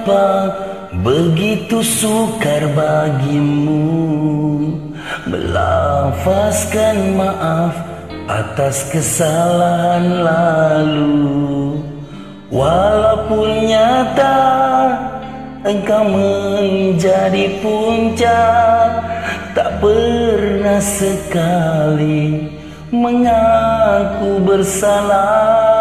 Mengapa begitu sukar bagimu melafazkan maaf atas kesalahan lalu, walaupun nyata engkau menjadi puncak, tak pernah sekali mengaku bersalah.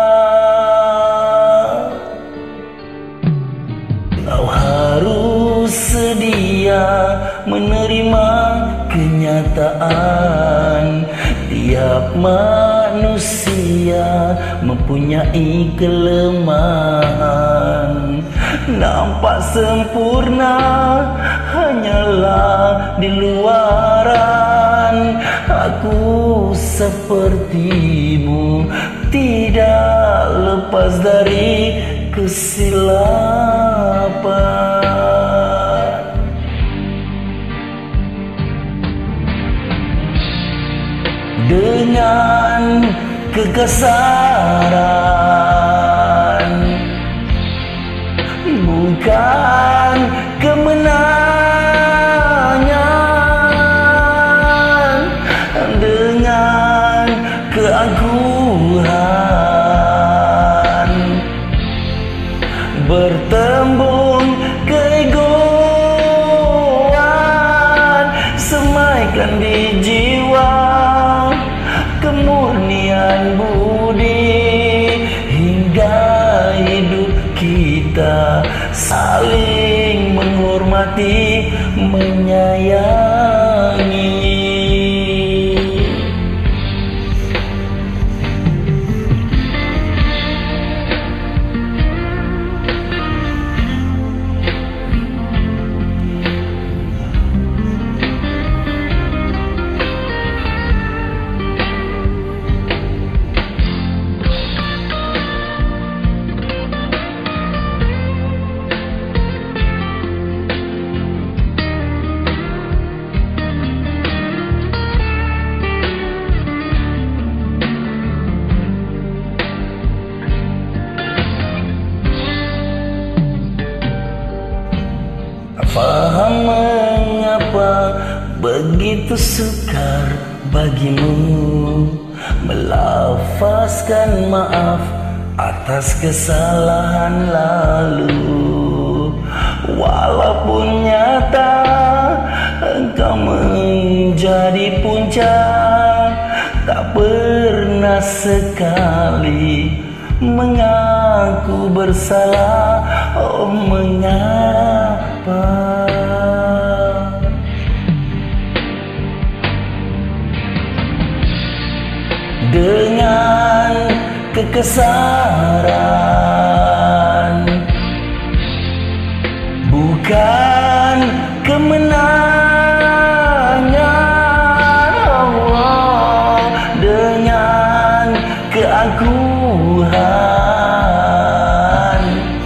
Kau harus sedia menerima kenyataan, tiap manusia mempunyai kelemahan. Nampak sempurna hanyalah di luaran. Aku sepertimu tidak lepas dari kesilapan. Dengan kekasaran bukan kemenangan, dengan keangkuhan bertembung keegoan, semaikan di jiwa kemurnian budi, hingga hidup kita saling menghormati, menyayangi. Faham mengapa begitu sukar bagimu melafazkan maaf atas kesalahan lalu, walaupun nyata engkau menjadi puncak, tak pernah sekali mengaku bersalah. Oh, mengapa? Dengan kekesaran bukan kemenangan, oh, dengan keangkuhan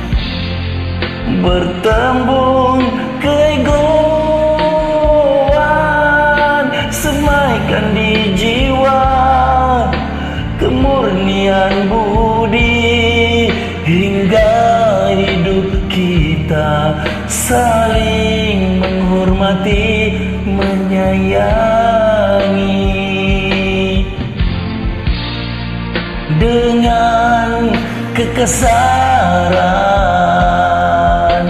bertembung keegoan, semaikan di jiwa kemurnian budi, hingga hidup kita saling menghormati, menyayangi. Dengan kekasaran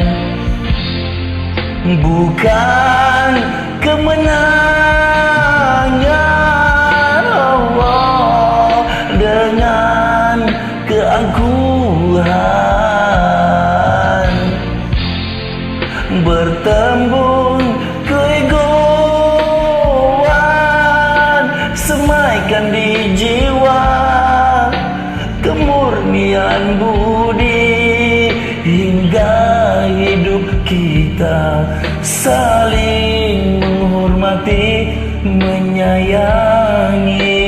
bukan kemenangan, oh, dengan keangkuhan bertembung keegoan, semaikan di jiwa kemurnian budi, hingga hidup kita saling menghormati, menyayangi.